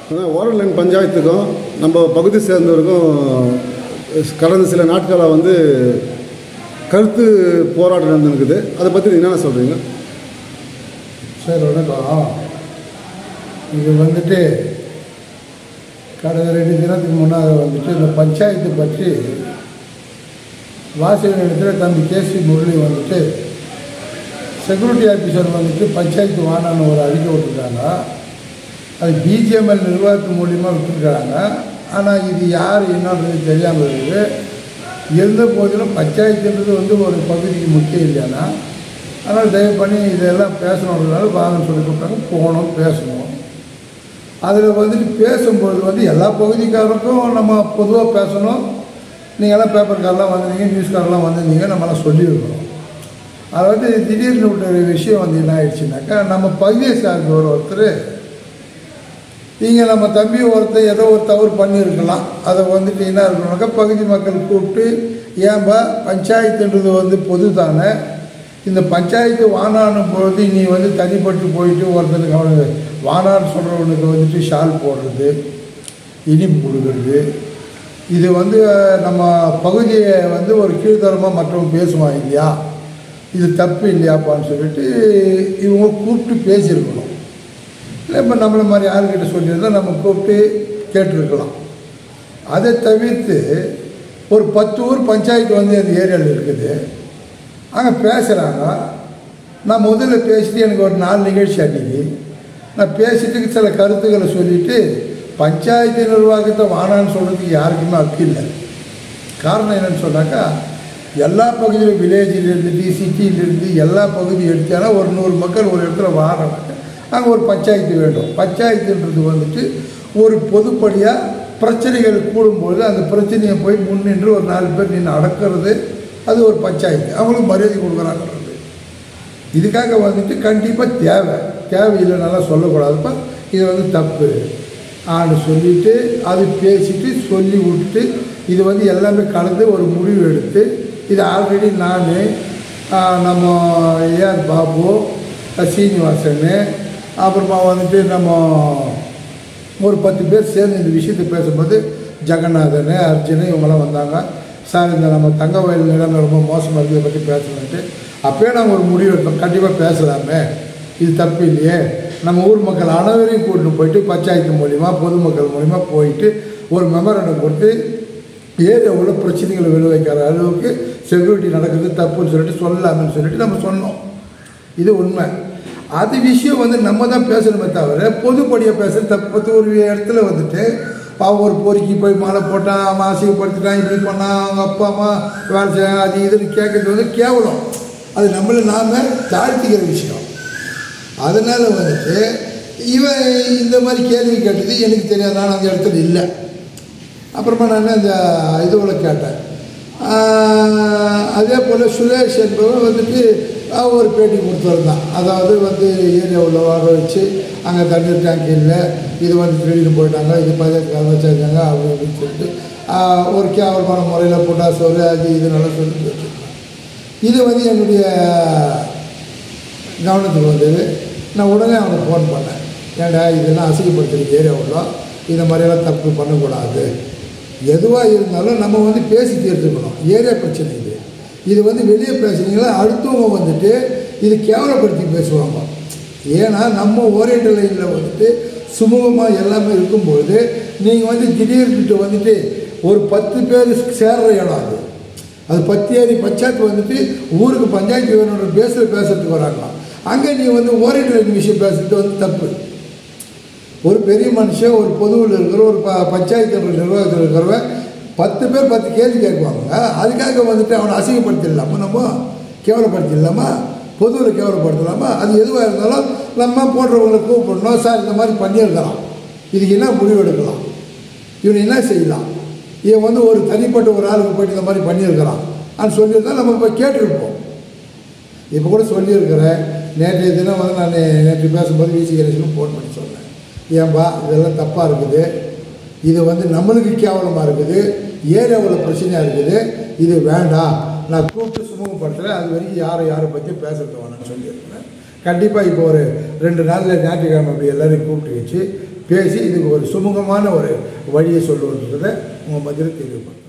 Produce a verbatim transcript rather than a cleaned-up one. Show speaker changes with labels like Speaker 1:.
Speaker 1: ஓரலைன் பஞ்சாயத்துக்கும் நம்ம பகுதி சேர்ந்தவருக்கும் கடந்த சில நாட்களாக வந்து கருத்து போராட்டம் நடந்துருக்குது. அதை பற்றி என்னென்ன சொல்கிறீங்க
Speaker 2: சார்? வணக்கம். இது வந்துட்டு கடந்த ரெண்டு தினத்துக்கு முன்னாக வந்துட்டு இந்த பஞ்சாயத்து பற்றி வாசகர் இடத்துல தம்பி கேசி முரளி வந்துட்டு செக்யூரிட்டி ஆஃபீஸர் வந்துட்டு பஞ்சாயத்து வானான்னு ஒரு அறிக்கை விட்டுருக்காங்க. அது பிஜிஎம்எல் நிர்வாகத்து மூலியமாக விட்டுருக்காங்க. ஆனால் இது யார் என்னன்றது தெரியாமல் இருக்குது. இருந்த போதிலும் பஞ்சாயத்துன்றது வந்து ஒரு பகுதிக்கு முக்கியம் இல்லைன்னா, அதனால் தயவு பண்ணி இதெல்லாம் பேசணுன்றதுனால வாங்கன்னு சொல்லி கொடுத்தாங்க. போகணும், பேசணும். அதில் வந்துட்டு பேசும்போது வந்து எல்லா பகுதிக்காரருக்கும் நம்ம பொதுவாக பேசணும். நீங்கள்லாம் பேப்பர்காரெலாம் வந்திருந்தீங்க, நியூஸ்காரெலாம் வந்திருந்தீங்க, நம்மளாம் சொல்லியிருக்கிறோம். அதை வந்து திடீர்னு விட்ட விஷயம் வந்து என்ன ஆயிடுச்சுனாக்கா, நம்ம பகுதியை சார்ந்த ஒரு ஒருத்தர் இங்கே நம்ம தம்பி ஒருத்தர் ஏதோ ஒரு தவறு பண்ணியிருக்கலாம். அதை வந்துட்டு என்ன இருக்கணும்னாக்கா, பகுதி மக்கள் கூப்பிட்டு ஏன்பா பஞ்சாயத்துன்றது வந்து பொது தானே, இந்த பஞ்சாயத்து வானானும் பொழுது நீ வந்து தனிப்பட்டு போயிட்டு ஒருத்தனுக்கு அவனுக்கு வானான்னு சொல்கிறவனுக்கு வந்துட்டு ஷால் போடுறது, இனிப்பு கொடுக்குறது, இது வந்து நம்ம பகுதியை வந்து ஒரு கீழ்த்தரமாக மற்றவங்க பேசுவான் இல்லையா, இது தப்பு இல்லையாப்பான்னு சொல்லிட்டு இவங்க கூப்பிட்டு பேசியிருக்கணும். இல்லை இப்போ நம்மளை மாதிரி யாருக்கிட்ட சொல்லியிருந்தால் நம்ம கூப்பிட்டு கேட்டிருக்கலாம். அதை தவிர்த்து ஒரு பத்து ஊர் பஞ்சாயத்து வந்து அந்த ஏரியாவில் இருக்குது, அங்கே பேசுகிறாங்க. நான் முதல்ல பேசிட்டு எனக்கு ஒரு நாலு நிகழ்ச்சி அன்றைக்கி நான் பேசிட்டு சில கருத்துக்களை சொல்லிவிட்டு பஞ்சாயத்து நிர்வாகத்தை வானான்னு சொல்கிறதுக்கு யாருக்குமே ஹக்கு இல்லை. காரணம் என்னென்னு சொன்னாக்கா, எல்லா பகுதியிலும் வில்லேஜிலிருந்து சிட்டியிலிருந்து எல்லா பகுதியும் எடுத்தாலும் ஒரு நூறு மக்கள் ஒரு இடத்துல வாராங்க. அங்கே ஒரு பஞ்சாயத்து வேண்டும். பஞ்சாயத்துன்றது வந்துட்டு ஒரு பொதுப்படியாக பிரச்சனைகள் கூடும்போது அந்த பிரச்சனையை போய் முன்னின்று ஒரு நாலு பேர் நின்று அடக்கிறது, அது ஒரு பஞ்சாயத்து. அவங்களுக்கு மரியாதை கொடுக்குறாங்கிறது. இதுக்காக வந்துட்டு கண்டிப்பாக தேவை தேவையில்லை நல்லா சொல்லக்கூடாதுப்பா, இது வந்து தப்பு ஆன்னு சொல்லிவிட்டு அது பேசிட்டு சொல்லி விட்டுட்டு இது வந்து எல்லாமே கலந்து ஒரு முடிவு எடுத்து, இது ஆல்ரெடி நான் நம்ம ஏஆர் பாபு, சீனிவாசன், அப்புறமா வந்துட்டு நம்ம ஒரு பத்து பேர் சேர்ந்து இந்த விஷயத்தை பேசும்போது ஜெகநாதன், அர்ஜுன் இவங்கெல்லாம் வந்தாங்க. சார் இந்த நம்ம தங்க வயல் நிலம் ரொம்ப மோசமாக இருக்குது, இதை பற்றி பேசணுன்ட்டு அப்போயே நாங்கள் ஒரு முடிவு எடுத்தோம். கண்டிப்பாக பேசலாமே, இது தப்பு இல்லையே. நம்ம ஊர் மக்கள் அனைவரையும் கூட்டிட்டு போயிட்டு பஞ்சாயத்து மூலிமா பொதுமக்கள் மூலிமா போயிட்டு ஒரு மெமரண்டம் கொடுத்து ஏரியாவில் பிரச்சனைகளை விளைவிக்கிற அளவுக்கு செக்யூரிட்டி நடக்குது தப்புன்னு சொல்லிட்டு சொல்லலாம்னு சொல்லிட்டு நம்ம சொன்னோம். இது உண்மை. அது விஷயம் வந்து நம்ம தான் பேசணுமே தவிர பொதுப்படியாக பேசுகிறது தப்பு. பத்து ஒரு இடத்துல வந்துட்டு அவன் ஒரு பொறுக்கி போய் மாலை போட்டான், அவன் அசிங்கப்படுத்திட்டான், இப்படி பண்ணான், அவங்க அப்பா அம்மா வேலை செய்ய அது இதுன்னு கேட்கறது வந்து கேவலம். அது நம்மளை நாம் தாழ்த்திக்கிற விஷயம். அதனால் வந்துட்டு இவன் இந்த மாதிரி கேள்வி கேட்டது எனக்கு தெரியாது, நான் அந்த இடத்துல இல்லை. அப்புறமா நான் அந்த இதுவில் கேட்டேன். அதே போல் சுரேஷ் என்பவன் வந்துட்டு ஒரு பேட்டி கொடுத்துருந்தான். அதாவது வந்து ஏரியாவில் வாழ வச்சு அங்கே தண்ணீர் டேங்க் இல்லை, இது வந்து திருடிட்டு போயிட்டாங்க, இது பஞ்சாயத்துக்காக வச்சுருக்காங்க அப்படி அப்படின்னு சொல்லிட்டு ஒரு கேவலமான முறையில் போட்டா சோறு அது இது நல்லா சொல்லிட்டு வச்சுருக்காங்க. இது வந்து என்னுடைய கவனத்துக்கு வந்தது. நான் உடனே அவனுக்கு ஃபோன் பண்ணேன். ஏன்டா இதெல்லாம் அசிங்கப்படுத்துகிற ஏரியாவில் இந்த மாதிரியெல்லாம் தப்பு பண்ணக்கூடாது. எதுவாக இருந்தாலும் நம்ம வந்து பேசி தீர்த்துக்கணும். ஏரியா பிரச்சனை இது. இது வந்து வெளியே பேசுனீங்களா அடுத்தவங்க வந்துட்டு இது கேவலப்படுத்தி பேசுவாங்க. ஏன்னா நம்ம ஓரியன்டல் லைனில் வந்துட்டு சுமூகமாக எல்லாமே இருக்கும்போது நீங்கள் வந்து திடீர்னுட்டு வந்துட்டு ஒரு பத்து பேர் சேர்ற இடம் அது அது பத்து ஏரி பஞ்சாயத்து வந்துட்டு ஊருக்கு பஞ்சாயத்து வேணுன்ற பேசுகிற பேசுறதுக்கு வராங்களாம். அங்கே நீ வந்து ஓரியன்டல் லைன் விஷயம் பேசுறது வந்து தப்பு. ஒரு பெரிய மனுஷன் ஒரு பொதுவில் இருக்கிற ஒரு ப பஞ்சாயத்து நிர்வாகத்தில் இருக்கிறவன் பத்து பேர் பத்து கேள்வி கேட்குவாங்க. அதுக்காக வந்துட்டு அவனை அசிங்கப்படுத்திடலாமா, நம்ம கேவலப்படுத்திடலாமா, பொதுவில் கேவலப்படுத்தலாமா? அது எதுவாக இருந்தாலும் நம்ம போடுறவங்களை கூப்பிடணும். சார் இந்த மாதிரி பண்ணியிருக்கலாம், இதுக்கு என்ன முடிவு எடுக்கலாம், இவனை என்ன செய்யலாம், இவன் வந்து ஒரு தனிப்பட்ட ஒரு ஆளுக்கு போய்ட்டு இந்த மாதிரி பண்ணியிருக்கிறான் அப்படின்னு சொல்லியிருந்தால் நம்ம இப்போ கேட்டிருப்போம். இப்போ கூட சொல்லியிருக்கிறேன். நேற்றைய தினம் வந்து நான் நேற்று பேசும்போது விசி கணேசனும் ஃபோன் பண்ணி சொன்னேன். ஏன்பா இதெல்லாம் தப்பாக இருக்குது, இது வந்து நம்மளுக்கு கேவலமாக இருக்குது, ஏரியாவில் பிரச்சனையாக இருக்குது, இது வேண்டாம், நான் கூப்பிட்டு சுமூகப்படுத்துகிறேன், அது வரைக்கும் யாரை யாரை பற்றி பேசுறது வேணும்னு சொல்லியிருக்கிறேன். கண்டிப்பாக இப்போ ஒரு ரெண்டு நாளில் ஞாயிற்றுக்கிழமை அப்படி எல்லோரையும் கூப்பிட்டு வச்சு பேசி இதுக்கு ஒரு சுமூகமான ஒரு வழியை சொல்லுவதை உங்கள் மத்தியில் தெரிவிப்பேன்.